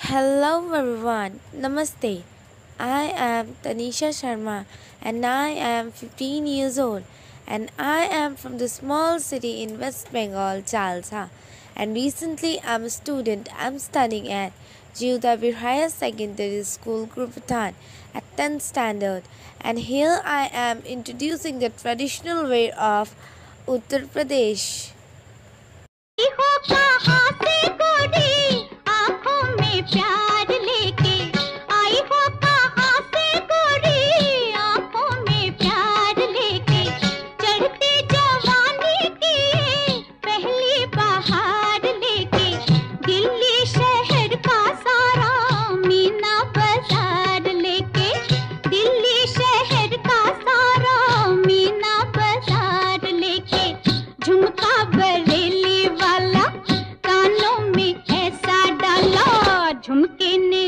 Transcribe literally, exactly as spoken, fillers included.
Hello everyone, Namaste. I am Tanisha Sharma and I am fifteen years old and I am from the small city in West Bengal, Jalsa. And recently I'm a student. I'm studying at Jiyudabir Higher Secondary School, Gurpatan at tenth standard. And here I am introducing the traditional wear of Uttar Pradesh. हो कहाँ से गोरी आँखों में प्यार लेके आई हो कहाँ से गोरी आँखों में प्यार लेके चढ़ती जवानी की पहली बहार लेके दिल्ली शहर का सारा मीना बाजार लेके दिल्ली शहर का सारा मीना बाजार लेके झुमका बरेली वाला कानों में ऐसा डाला झुमके ने